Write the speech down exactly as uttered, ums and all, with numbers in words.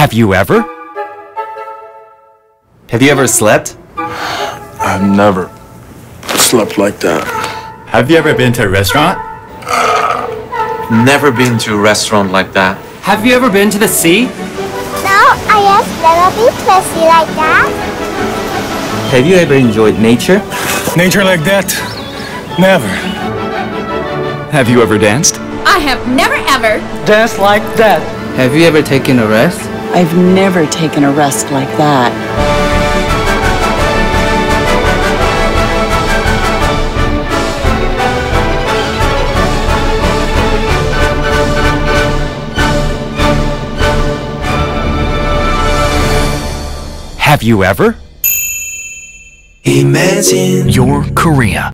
Have you ever? Have you ever slept? I've never slept like that. Have you ever been to a restaurant? Never been to a restaurant like that. Have you ever been to the sea? No, I have never been to a sea like that. Have you ever enjoyed nature? Nature like that? Never. Have you ever danced? I have never ever. Dance like that. Have you ever taken a rest? I've never taken a rest like that. Have you ever? Imagine Your Korea.